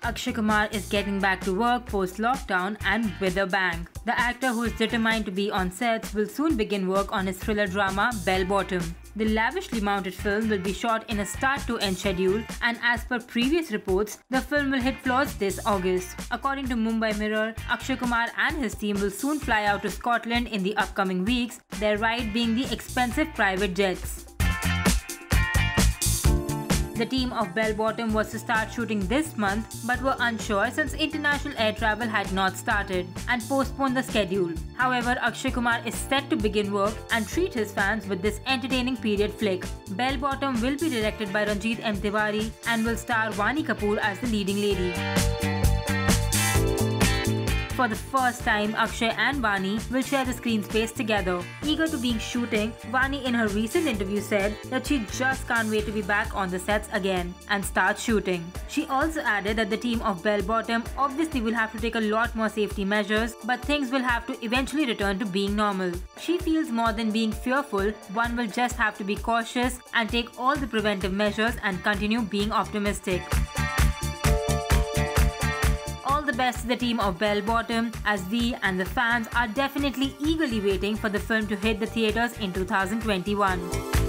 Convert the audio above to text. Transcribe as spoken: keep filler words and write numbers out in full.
Akshay Kumar is getting back to work post-lockdown and with a bang. The actor, who is determined to be on sets, will soon begin work on his thriller drama Bell Bottom. The lavishly mounted film will be shot in a start-to-end schedule, and as per previous reports, the film will hit floors this August. According to Mumbai Mirror, Akshay Kumar and his team will soon fly out to Scotland in the upcoming weeks, their ride being the expensive private jets. The team of Bell Bottom was to start shooting this month but were unsure since international air travel had not started and postponed the schedule. However, Akshay Kumar is set to begin work and treat his fans with this entertaining period flick. Bell Bottom will be directed by Ranjit M. Tiwari and will star Vaani Kapoor as the leading lady. For the first time, Akshay and Vaani will share the screen space together. Eager to be shooting, Vaani in her recent interview said that she just can't wait to be back on the sets again and start shooting. She also added that the team of Bell Bottom obviously will have to take a lot more safety measures, but things will have to eventually return to being normal. She feels more than being fearful, one will just have to be cautious and take all the preventive measures and continue being optimistic. All the best to the team of Bell Bottom, as we and the fans are definitely eagerly waiting for the film to hit the theatres in two thousand twenty-one.